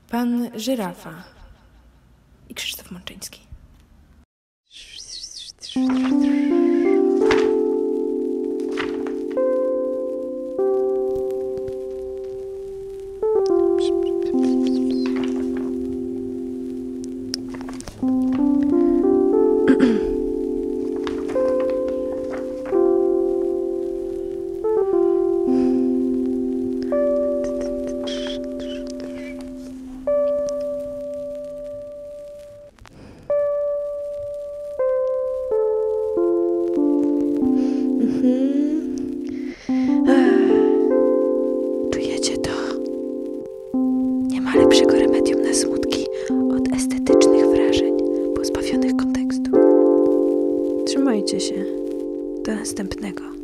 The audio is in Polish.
Pan Żyrafa i Krzysztof Mączyński. Czujecie to? Nie ma lepszego remedium na smutki od estetycznych wrażeń pozbawionych kontekstu. Trzymajcie się. Do następnego.